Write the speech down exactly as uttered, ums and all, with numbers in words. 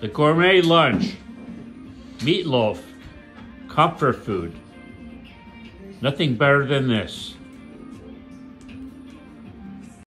The gourmet lunch. Meatloaf. Comfort food. Nothing better than this.